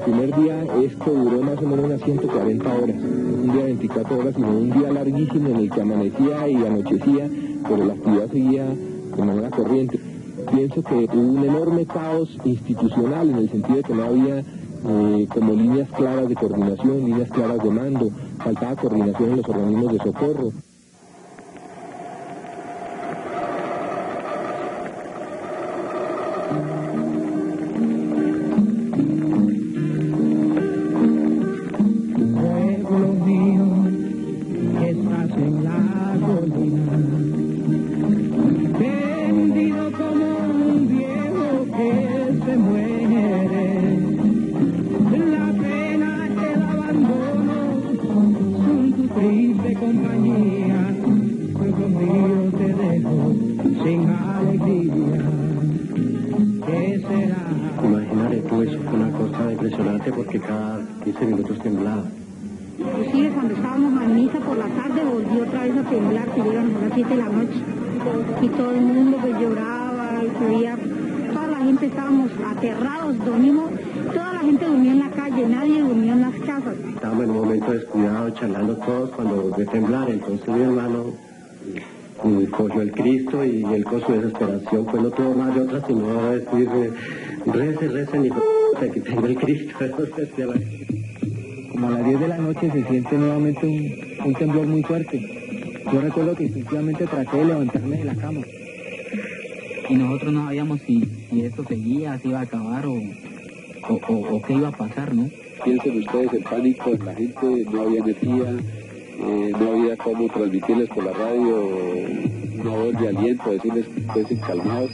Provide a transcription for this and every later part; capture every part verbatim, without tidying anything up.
primer día esto duró más o menos unas ciento cuarenta horas, un día veinticuatro horas, sino un día larguísimo en el que amanecía y anochecía, pero la actividad seguía de manera corriente. Pienso que hubo un enorme caos institucional en el sentido de que no había eh, como líneas claras de coordinación, líneas claras de mando, faltaba coordinación en los organismos de socorro. Porque cada quince minutos temblaba. Inclusive cuando estábamos a misa por la tarde volvió otra vez a temblar, que llegan a las siete de la noche. Y todo el mundo pues lloraba, y podía, toda la gente estábamos aterrados, dormimos, toda la gente durmió en la calle, nadie durmió en las casas. Estábamos en un momento descuidado, charlando todos cuando volvió a temblar, entonces mi hermano y cogió el Cristo y él con su desesperación pues no tuvo más de otra sino decir, recen, recen y aquí tengo el Cristo. Como a las diez de la noche se siente nuevamente un, un temblor muy fuerte. Yo recuerdo que instintivamente traté de levantarme de la cama. Y nosotros no sabíamos si, si esto seguía, si iba a acabar o, o, o, o qué iba a pasar, ¿no? Piensen ustedes el pánico en la gente, no había energía, eh, no había cómo transmitirles por la radio una voz de aliento, decirles que estén calmados.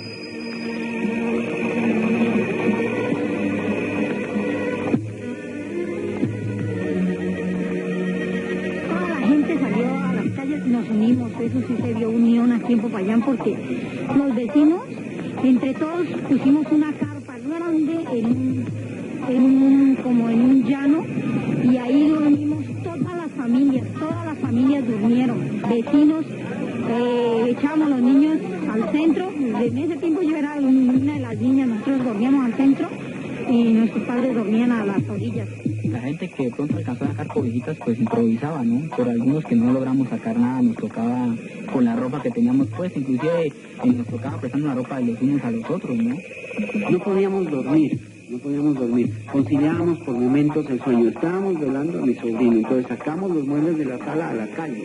Nos unimos, eso sí se vio unión aquí en Popayán, porque los vecinos, entre todos, pusimos una carpa grande en un, en un, como en un llano, y ahí dormimos todas las familias, todas las familias durmieron, vecinos, eh, echábamos los niños al centro, en ese tiempo yo era una de las niñas, nosotros dormíamos al centro, y nuestros padres dormían a las orillas. La gente que de pronto alcanzó a sacar cobijitas pues improvisaba, ¿no? Pero algunos que no logramos sacar nada, nos tocaba con la ropa que teníamos puesta, inclusive eh, nos tocaba prestando la ropa de los unos a los otros, ¿no? No podíamos dormir, no podíamos dormir, conciliábamos por momentos el sueño, estábamos velando a mi sobrino, entonces sacamos los muebles de la sala a la calle.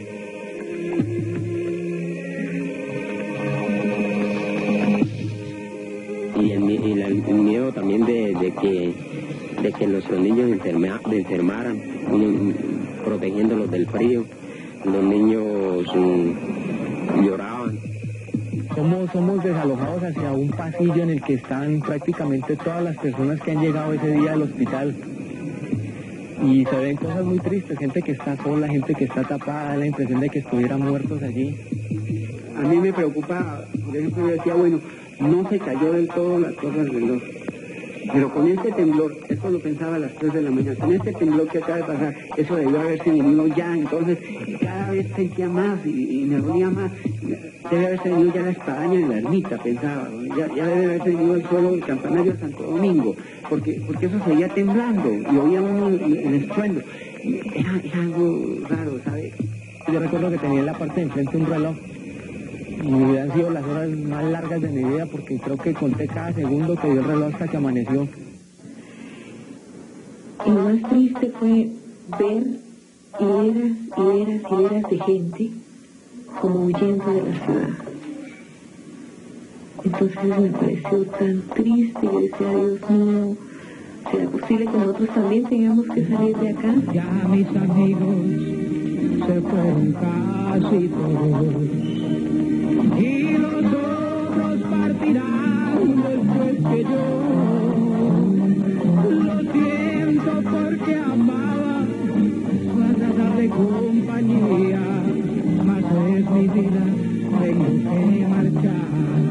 Y el, y la, el miedo también de, de que de que nuestros niños enferma, enfermaran, protegiéndolos del frío, los niños um, lloraban. Somos, somos desalojados hacia un pasillo en el que están prácticamente todas las personas que han llegado ese día al hospital. Y se ven cosas muy tristes, gente que está sola, gente que está tapada, la impresión de que estuvieran muertos allí. A mí me preocupa, por ejemplo, yo decía, bueno, no se cayó del todo la torre del reloj. Pero con este temblor, eso lo pensaba a las tres de la mañana, con este temblor que acaba de pasar, eso debió haberse venido ya, entonces cada vez sentía más y, y me dolía más. Debe haberse venido ya la espadaña de la ermita, pensaba, ya, ya debe haberse venido el suelo del campanario de Santo Domingo, porque, porque eso seguía temblando y oía uno el, el estruendo. Era, era algo raro, ¿sabes? Yo recuerdo que tenía en la parte de enfrente un reloj. Y han sido las horas más largas de mi vida porque creo que conté cada segundo que dio el reloj hasta que amaneció. Y lo más triste fue ver hileras, hileras, hileras de gente como huyendo de la ciudad. Entonces me pareció tan triste, yo decía, Dios mío, ¿será posible que nosotros también tengamos que salir de acá? Ya mis amigos se fueron casi todos. Y los otros partirán después que yo. Lo siento porque amaba guardar de compañía, mas es mi vida, tengo que marchar.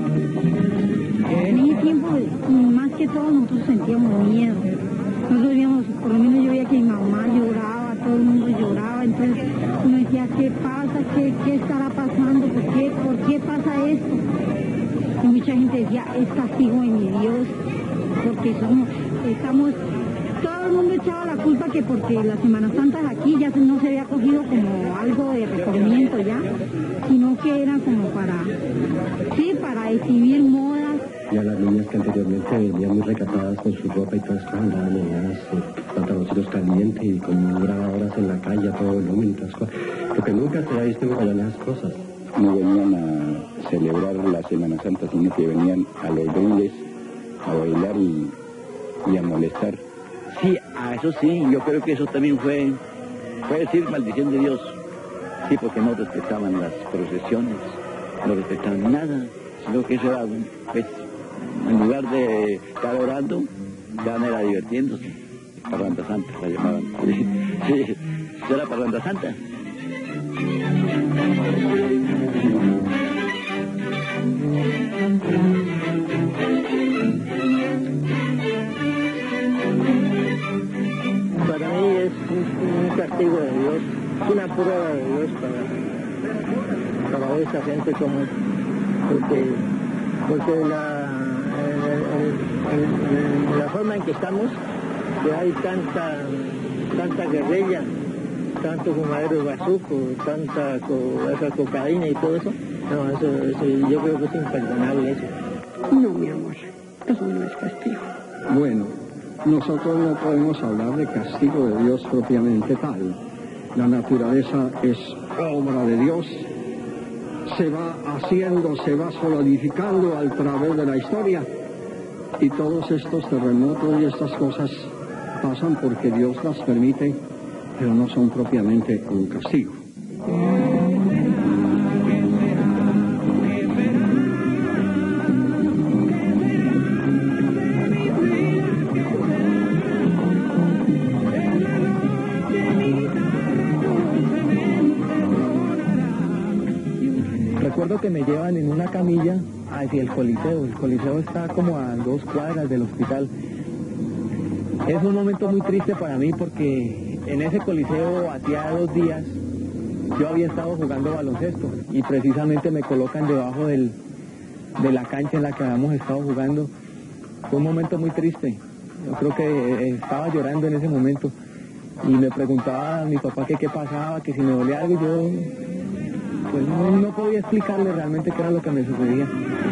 En ese tiempo, más que todo, nosotros sentíamos miedo. Nosotros veíamos, por lo menos yo veía que mi mamá lloraba, todo el mundo lloraba, entonces uno decía, ¿qué pasa? ¿Qué, qué estará pasando? ¿Por qué, ¿Por qué pasa esto? Y mucha gente decía, es castigo de mi Dios, porque somos, estamos todo el mundo echaba la culpa que porque la Semana Santa de aquí ya no se había cogido como algo de recorrimiento ya, sino que era como para, sí, para exhibir modas. Y a las niñas que anteriormente venían muy recatadas con su ropa y todas cosas, andaban en unas pantaloncitos calientes y con grabadoras en la calle a todo volumen y todas cosas. Lo que nunca se ha visto en Popayán esas cosas. No venían a celebrar la Semana Santa, sino que venían a los bailes, a bailar y, y a molestar. Sí, a eso sí, yo creo que eso también fue, fue decir maldición de Dios. Sí, porque no respetaban las procesiones, no respetaban nada, sino que eso era, pues, en lugar de estar orando, ya no era divirtiéndose. Parranda Santa la llamaban. Sí, sí, eso era Parranda Santa. Para mí es un, un castigo de Dios, una prueba de Dios para, para esa gente como es, porque, porque la, el, el, el, la forma en que estamos, que hay tanta, tanta guerrilla, tanto fumadero de bazuco, tanta co, esa cocaína y todo eso, no, eso, eso, yo creo que es imperdonable eso. No, mi amor, eso no es castigo. Bueno, nosotros no podemos hablar de castigo de Dios propiamente tal. La naturaleza es obra de Dios, se va haciendo, se va solidificando al través de la historia, y todos estos terremotos y estas cosas pasan porque Dios las permite, pero no son propiamente un castigo. Recuerdo que me llevan en una camilla hacia el Coliseo. El Coliseo está como a dos cuadras del hospital. Es un momento muy triste para mí porque en ese Coliseo hacía dos días yo había estado jugando baloncesto y precisamente me colocan debajo del, de la cancha en la que habíamos estado jugando. Fue un momento muy triste. Yo creo que estaba llorando en ese momento y me preguntaba a mi papá que qué pasaba, que si me dolía algo, y yo pues no, no podía explicarle realmente qué era lo que me sucedía.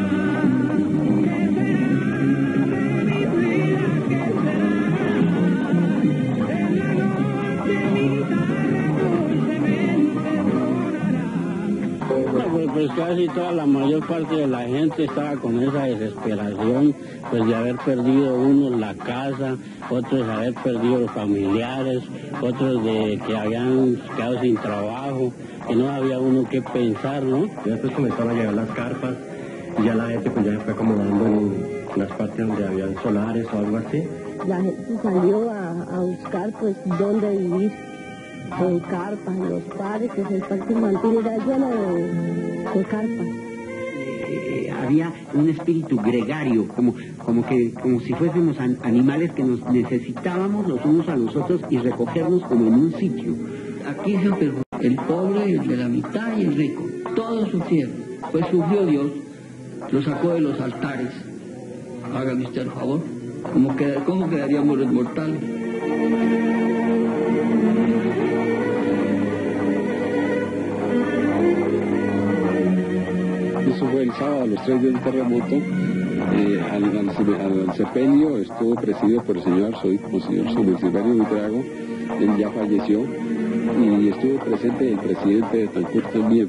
Pues casi toda la mayor parte de la gente estaba con esa desesperación, pues de haber perdido unos la casa, otros de haber perdido los familiares, otros de que habían quedado sin trabajo, que no había uno que pensar, ¿no? Y después comenzaron a llegar las carpas, y ya la gente pues ya se fue acomodando en las partes donde habían solares o algo así. La gente salió a, a buscar pues dónde vivir, con carpas, los parques, el parque infantil era lleno de, de carpas. Eh, había un espíritu gregario, como, como, que, como si fuésemos an animales que nos necesitábamos los unos a los otros y recogernos como en un sitio. Aquí se perjudicó el pobre, el de la mitad y el rico, todos sufrieron. Pues sufrió Dios, lo sacó de los altares. Hágame usted el favor, ¿cómo, queda, cómo quedaríamos los mortales? Eso fue el sábado, a los tres días del terremoto. Eh, al, al, al sepelio estuvo presidido por el señor arzobispo, Monseñor Silverio Buitrago. Él ya falleció y estuvo presente el presidente de Tancur también.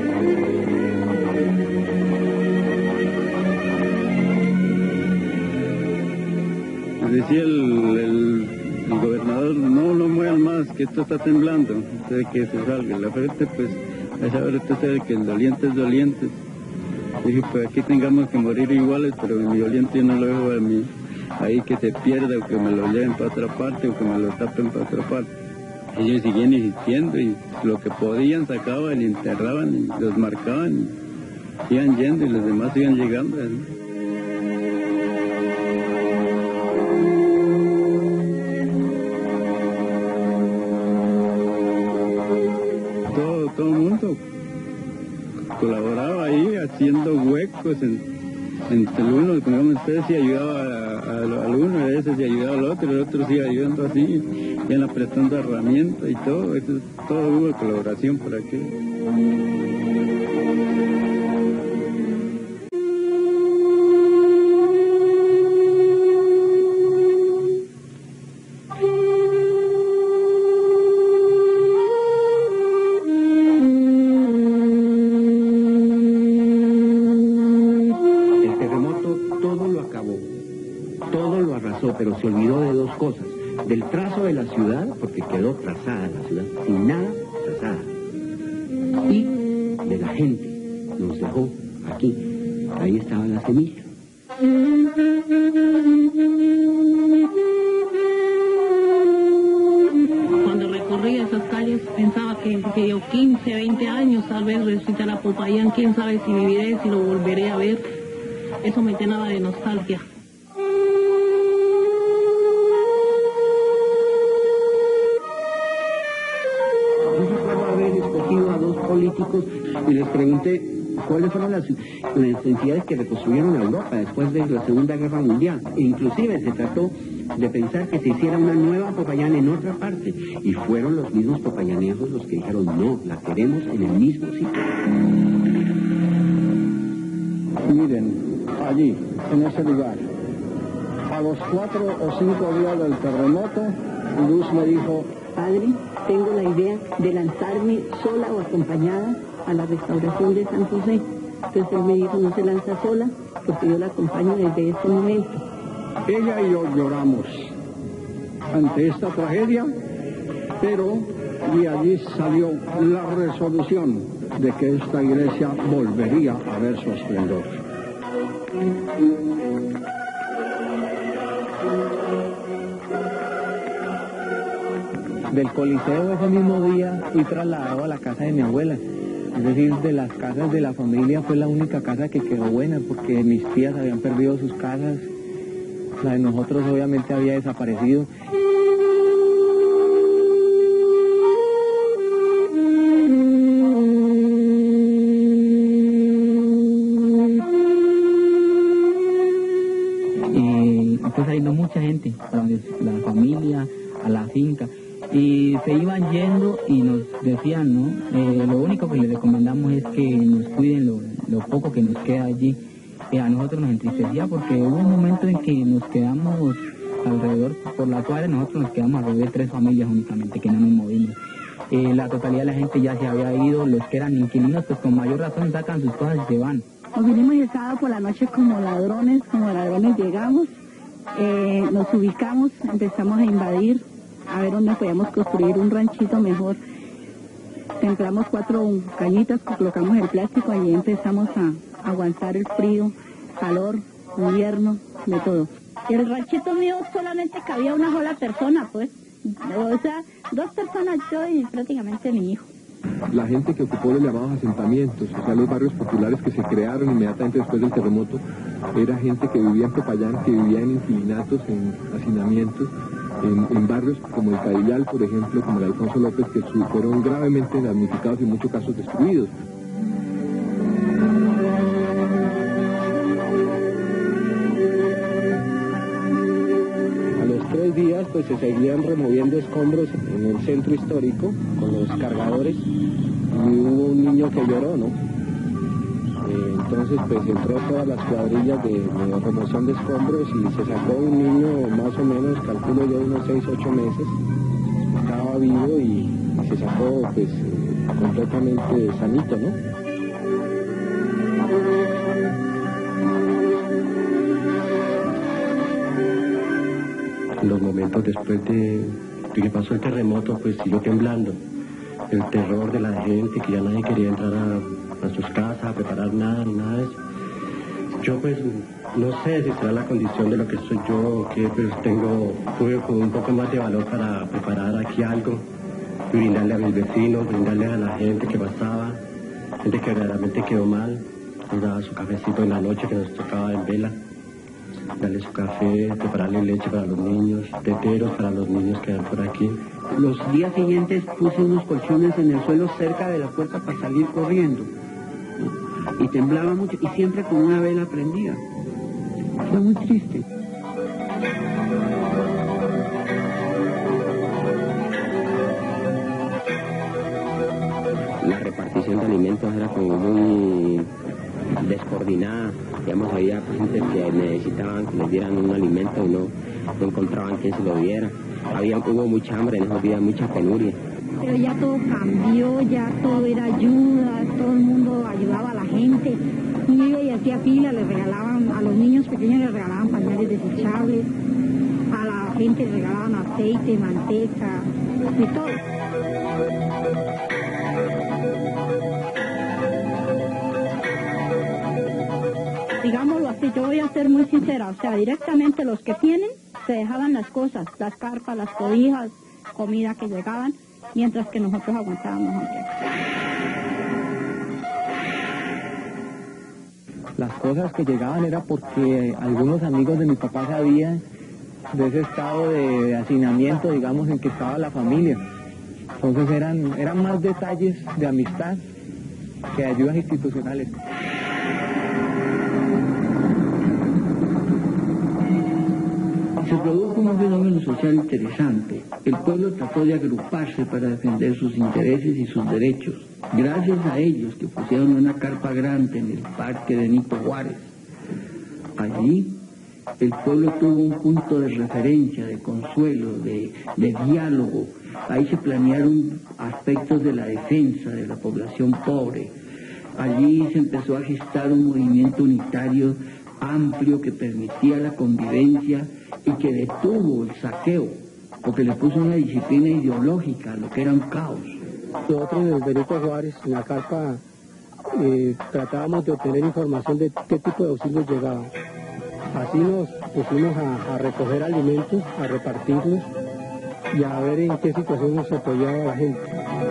Decía el, el, el gobernador, no lo muevan más, que esto está temblando, usted que se salga. La frente, pues, a saber usted sabe que el doliente es doliente. Dije, pues aquí tengamos que morir iguales, pero mi doliente yo no lo dejo a mí, ahí que se pierda o que me lo lleven para otra parte o que me lo tapen para otra parte. Ellos siguen insistiendo y lo que podían sacaban y enterraban y los marcaban y iban yendo y los demás iban llegando, ¿no? Todo el mundo colaboraba ahí haciendo huecos en, entre el uno, digamos, usted sí ayudaba a, a, al uno, a veces sí ayudaba al otro, el otro sí ayudando así, iban prestando herramientas y todo, eso, todo hubo colaboración por aquí. Pero se olvidó de dos cosas, del trazo de la ciudad, porque quedó trazada la ciudad, sin nada trazada, y de la gente, nos dejó aquí, ahí estaba la semilla. Cuando recorría esas calles pensaba que, que yo quince, veinte años tal vez resucitar a Popayán, quién sabe si viviré, si lo volveré a ver, eso me llenaba de nostalgia. Políticos y les pregunté cuáles fueron las, las entidades que reconstruyeron a Europa después de la Segunda Guerra Mundial. E inclusive se trató de pensar que se hiciera una nueva Popayán en otra parte, y fueron los mismos popayanejos los que dijeron no, la queremos en el mismo sitio. Miren, allí, en ese lugar, a los cuatro o cinco días del terremoto, Luz me dijo: padre, tengo la idea de lanzarme sola o acompañada a la restauración de San José. Entonces él me dijo, no se lanza sola, porque yo la acompaño desde este momento. Ella y yo lloramos ante esta tragedia, pero de allí salió la resolución de que esta iglesia volvería a ver su esplendor. Del Coliseo ese mismo día fui trasladado a la casa de mi abuela. Es decir, de las casas de la familia fue la única casa que quedó buena, porque mis tías habían perdido sus casas, la de nosotros obviamente había desaparecido. Y pues ha ido mucha gente, la familia, a la finca. Y se iban yendo y nos decían, ¿no? Eh, lo único que les recomendamos es que nos cuiden lo, lo poco que nos queda allí. Eh, a nosotros nos entristecía porque hubo un momento en que nos quedamos alrededor, por la cuadra, nosotros nos quedamos alrededor de tres familias únicamente, que no nos movimos. Eh, la totalidad de la gente ya se había ido, los que eran inquilinos, pues con mayor razón sacan sus cosas y se van. Nos vinimos el sábado por la noche como ladrones, como ladrones llegamos, eh, nos ubicamos, empezamos a invadir, a ver dónde podíamos construir un ranchito mejor. Templamos cuatro cañitas, colocamos el plástico, allí empezamos a aguantar el frío, calor, invierno, de todo. El ranchito mío solamente cabía una sola persona, pues. O sea, dos personas, yo y prácticamente mi hijo. La gente que ocupó los llamados asentamientos, o sea, los barrios populares que se crearon inmediatamente después del terremoto, era gente que vivía en Popayán, que vivía en inquilinatos, en hacinamientos, en, en barrios como el Cadillal, por ejemplo, como el Alfonso López, que fueron gravemente damnificados y en muchos casos destruidos. A los tres días pues se seguían removiendo escombros en el centro histórico con los cargadores, y hubo un niño que lloró, ¿no? Eh, entonces pues entró todas las cuadrillas de, de remoción de escombros y se sacó un niño más o menos, calculo yo, unos seis, ocho meses, estaba vivo y, y se sacó pues eh, completamente sanito, ¿no? Los momentos después de, de que pasó el terremoto pues siguió temblando, el terror de la gente, que ya nadie quería entrar a, a sus casas a preparar nada ni nada de eso. Yo pues no sé si será la condición de lo que soy yo o qué, pero tengo, tuve un poco más de valor para preparar aquí algo y brindarle a mis vecinos, brindarle a la gente que pasaba, gente que verdaderamente quedó mal, nos daba su cafecito en la noche que nos tocaba en vela, darle su café, prepararle leche para los niños, teteros para los niños que van por aquí. Los días siguientes puse unos colchones en el suelo cerca de la puerta para salir corriendo, ¿no? Y temblaba mucho y siempre con una vela prendida. Fue muy triste. La repartición de alimentos era como muy descoordinada. Digamos, había gente que necesitaban que les dieran un alimento y no, no encontraban quien se lo diera. Había, hubo mucha hambre en esos días, mucha penuria. Pero ya todo cambió, ya todo era ayuda, todo el mundo ayudaba a la gente. Uno iba y hacía fila, les regalaban, a los niños pequeños les regalaban pañales desechables, a la gente les regalaban aceite, manteca, de todo. Digámoslo así, yo voy a ser muy sincera, o sea, directamente los que tienen se dejaban las cosas, las carpas, las cobijas, comida que llegaban, mientras que nosotros aguantábamos aquí. Las cosas que llegaban era porque algunos amigos de mi papá sabían de ese estado de hacinamiento, digamos, en que estaba la familia. Entonces eran, eran más detalles de amistad que ayudas institucionales. Se produjo un fenómeno social interesante. El pueblo trató de agruparse para defender sus intereses y sus derechos. Gracias a ellos que pusieron una carpa grande en el parque de Benito Juárez. Allí el pueblo tuvo un punto de referencia, de consuelo, de, de diálogo. Ahí se planearon aspectos de la defensa de la población pobre. Allí se empezó a gestar un movimiento unitario amplio que permitía la convivencia y que detuvo el saqueo, porque le puso una disciplina ideológica a lo que era un caos. Nosotros en el Benito Juárez, en la carpa, eh, tratábamos de obtener información de qué tipo de auxilios llegaban. Así nos pusimos a, a recoger alimentos, a repartirlos y a ver en qué situación nos apoyaba la gente.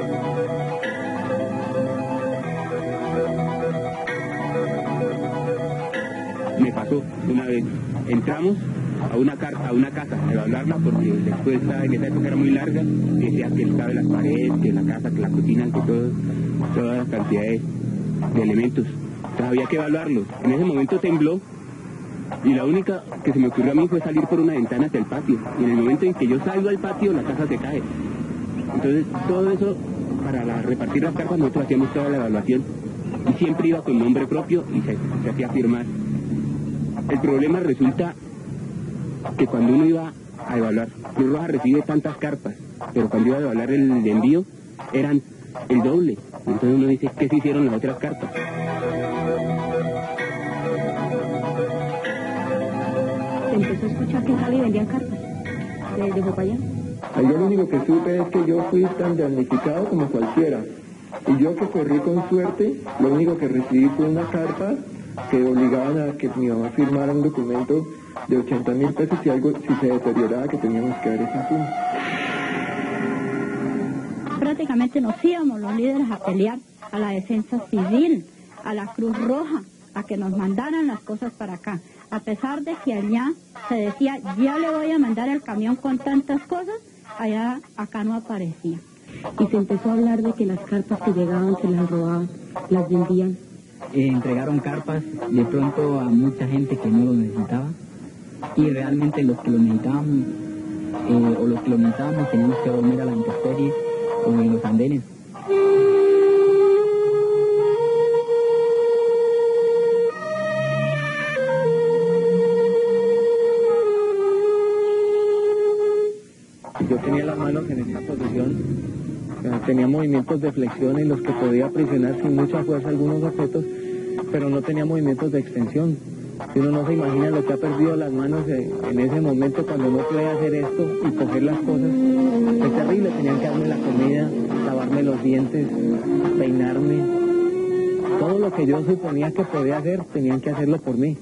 Me pasó una vez, entramos a una, a una casa a evaluarla porque después en esa época era muy larga, decía que estaba en las paredes, que la casa, que la cocina, que todo, toda la cantidad de, de elementos. Entonces había que evaluarlos. En ese momento tembló y la única que se me ocurrió a mí fue salir por una ventana hacia el patio. Y en el momento en que yo salgo al patio, la casa se cae. Entonces todo eso, para la, repartir las carpas, nosotros hacíamos toda la evaluación y siempre iba con nombre propio y se, se hacía firmar. El problema resulta que cuando uno iba a evaluar, Cruz Roja recibe tantas carpas, pero cuando iba a evaluar el envío eran el doble. Entonces uno dice, ¿qué se hicieron las otras carpas? Se empezó a escuchar que en Cali vendían carpas de, de Popayán. Yo lo único que supe es que yo fui tan damnificado como cualquiera. Y yo que corrí con suerte, lo único que recibí fue una carta que obligaban a que mi mamá firmara un documento de ochenta mil pesos si algo, si se deterioraba, que teníamos que dar esa suma. Prácticamente nos íbamos los líderes a pelear a la defensa civil, a la Cruz Roja, a que nos mandaran las cosas para acá. A pesar de que allá se decía, ya le voy a mandar el camión con tantas cosas, allá acá no aparecía. Y se empezó a hablar de que las carpas que llegaban se las robaban, las vendían. Eh, entregaron carpas de pronto a mucha gente que no lo necesitaba y realmente los que lo necesitaban eh, o los que lo necesitábamos teníamos que dormir a la intemperie o en los andenes. Yo tenía las manos en esta posición, tenía movimientos de flexión en los que podía presionar sin mucha fuerza algunos objetos, pero no tenía movimientos de extensión. Si uno no se imagina lo que ha perdido las manos en ese momento cuando no puede hacer esto y coger las cosas, es terrible. Tenían que darme la comida, lavarme los dientes, peinarme. Todo lo que yo suponía que podía hacer, tenían que hacerlo por mí.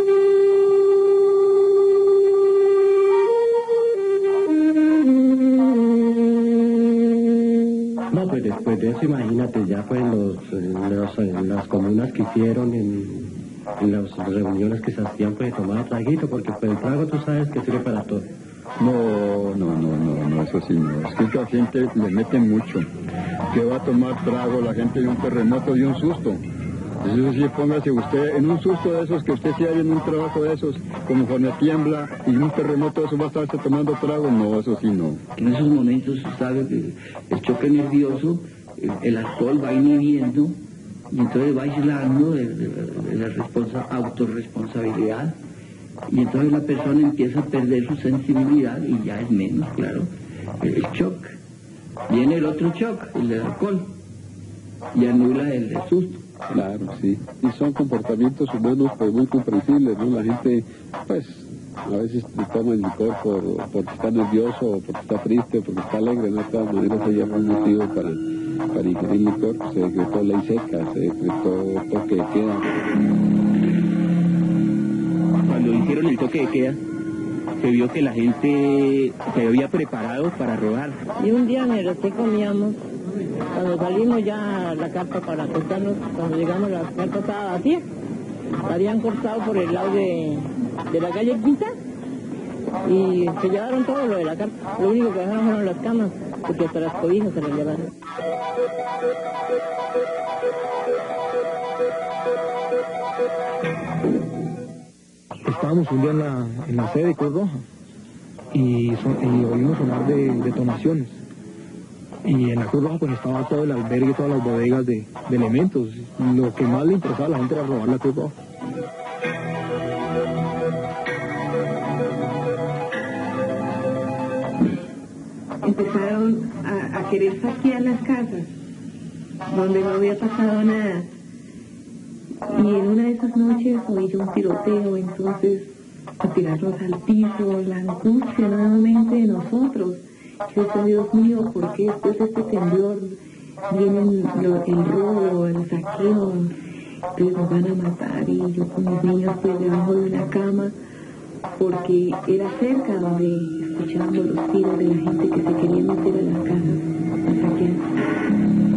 No, pues después de eso, imagínate, ya pues los, los, en las comunas que hicieron, en, en las reuniones que se hacían, pues tomar traguito, porque pues el trago tú sabes que sirve para todo. No, no, no, no, no, eso sí, no. Es que la gente le mete mucho. Que va a tomar trago la gente de un terremoto, de un susto. Eso sí, póngase usted en un susto de esos, que usted se haya en un trabajo de esos, como cuando tiembla y un terremoto, eso va a estarse tomando trago. No, eso sí no. En esos momentos, sabe que el choque nervioso, el, el alcohol va inhibiendo y entonces va aislando de, de, de la responsa, autorresponsabilidad, y entonces la persona empieza a perder su sensibilidad y ya es menos, claro, el, el shock. Viene el otro shock, el del alcohol, y anula el del susto. Claro, sí. Y son comportamientos humanos pues muy comprensibles, ¿no? La gente, pues, a veces toma el licor por, porque está nervioso, o porque está triste, o porque está alegre, ¿no? De todas maneras hay algún motivo para, para ingerir licor. Se decretó ley seca, se decretó toque de queda. Cuando hicieron el toque de queda, se vio que la gente se había preparado para robar. Y un día en el hotel comíamos, cuando salimos ya la carpa para acostarnos, cuando llegamos la carpa estaba vacía, la habían cortado por el lado de, de la calle Quinta y se llevaron todo lo de la carpa. Lo único que dejaron fueron las camas, porque hasta las cobijas se las llevaron. Estábamos un día en la, en la sede de Cruz Roja y, son, y oímos sonar de detonaciones. Y en la Cruz Roja pues estaba todo el albergue, todas las bodegas de, de elementos. Lo que más le interesaba a la gente era robar la Cruz Roja. Empezaron a, a querer saquear las casas donde no había pasado nada. Y en una de esas noches oí yo un tiroteo, entonces a tirarlos al piso, la angustia nuevamente de nosotros. Yo decía, Dios mío, ¿por qué después de este temblor vienen lo, el robo, el saqueo? Entonces nos van a matar, y yo con mis niños pues debajo de una cama, porque era cerca donde escuchábamos los tiros de la gente que se quería meter a las casas a saquear.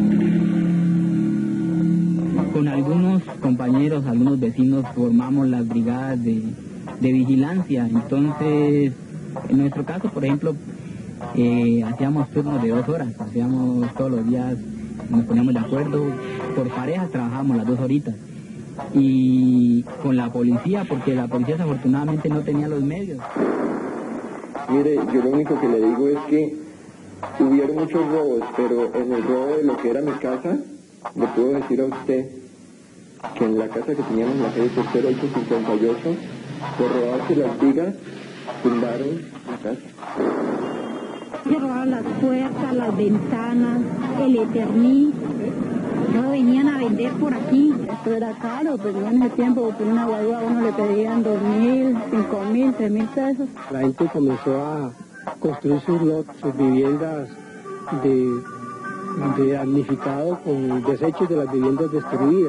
Con algunos compañeros, algunos vecinos formamos las brigadas de, de vigilancia. Entonces, en nuestro caso, por ejemplo, eh, hacíamos turnos de dos horas, hacíamos todos los días, nos poníamos de acuerdo, por parejas trabajábamos las dos horitas. Y con la policía, porque la policía desafortunadamente no tenía los medios. Mire, yo lo único que le digo es que hubieron muchos robos, pero en el robo de lo que era mi casa, le puedo decir a usted que en la casa que teníamos en la calle Tercero ocho cincuenta y ocho, por robarse las vigas, tumbaron la casa. Se robaron las puertas, las ventanas, el Eternit, no venían a vender por aquí. Esto era caro, pero en ese tiempo por una guagua a uno le pedían dos mil, cinco mil, tres mil pesos. La gente comenzó a construir sus lots, sus viviendas de, de damnificado con desechos de las viviendas destruidas.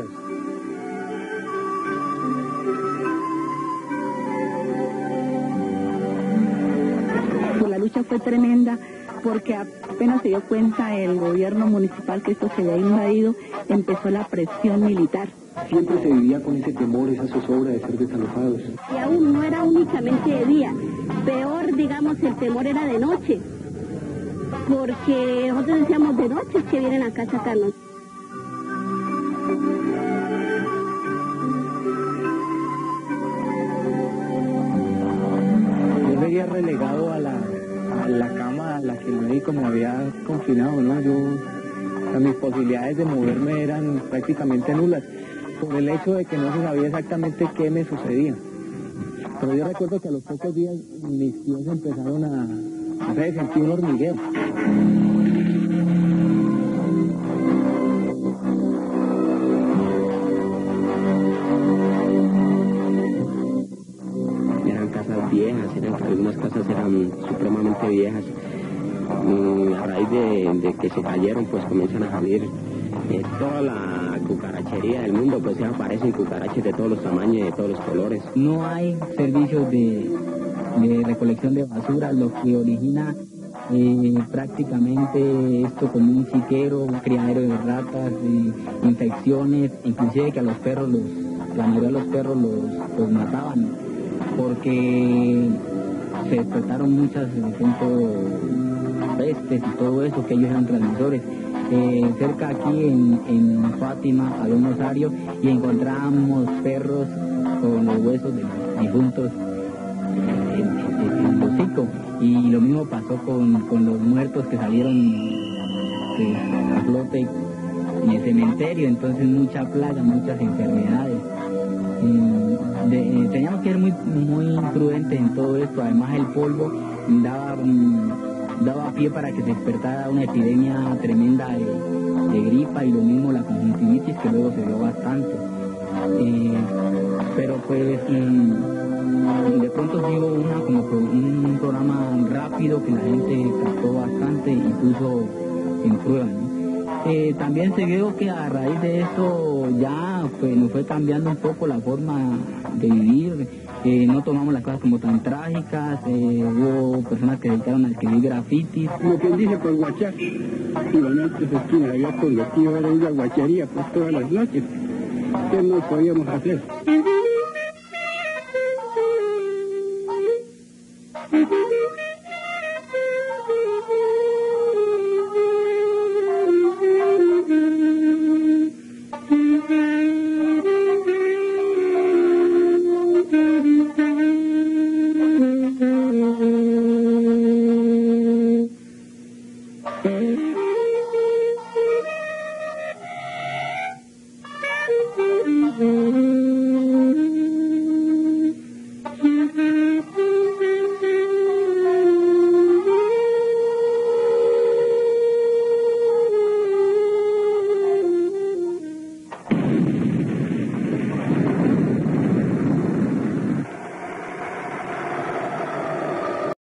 La lucha fue tremenda porque apenas se dio cuenta el gobierno municipal que esto se había invadido, empezó la presión militar. Siempre se vivía con ese temor, esa zozobra de ser desalojados. Y aún no era únicamente de día, peor, digamos, el temor era de noche, porque nosotros decíamos de noche que vienen acá a sacarnos. Yo seguía relegado a la, a la cama a la que el médico me había confinado, ¿no? Yo, o sea, mis posibilidades de moverme eran prácticamente nulas, por el hecho de que no se sabía exactamente qué me sucedía. Pero yo recuerdo que a los pocos días mis pies empezaron a, a hacer sentir un hormigueo. Eran casas viejas, eran, algunas casas eran supremamente viejas. Y a raíz de, de que se cayeron, pues comienzan a salir eh, toda la cucarachería del mundo, pues ya aparecen cucarachas de todos los tamaños y de todos los colores. No hay servicios de, de recolección de basura, lo que origina eh, prácticamente esto como un chiquero, un criadero de ratas, eh, infecciones, inclusive que a los perros, los, la mayoría de los perros los, los mataban, porque se despertaron muchas, por ejemplo, pestes y todo eso, que ellos eran transmisores. eh, cerca aquí en, en Fátima, a un osario, y encontramos perros con los huesos de los difuntos en, en, en el hocico. Y lo mismo pasó con, con los muertos que salieron pues, a flote en el cementerio. Entonces mucha plaga, muchas enfermedades. Eh, de, eh, teníamos que ser muy, muy prudentes en todo esto. Además el polvo daba, um, daba pie para que se despertara una epidemia tremenda de, de gripa, y lo mismo la conjuntivitis, que luego se dio bastante. Eh, pero pues um, de pronto sí hubo una, como un programa rápido que la gente captó bastante y puso en prueba, ¿no? Eh, también se vio que a raíz de eso ya pues, nos fue cambiando un poco la forma de vivir. Eh, no tomamos las cosas como tan trágicas. Eh, hubo personas que se dedicaron a escribir grafitis. Como quien dice, por guachar. Y bueno, estas esquinas había convertido era una guachería pues todas las noches. ¿Qué no podíamos hacer? Thank you.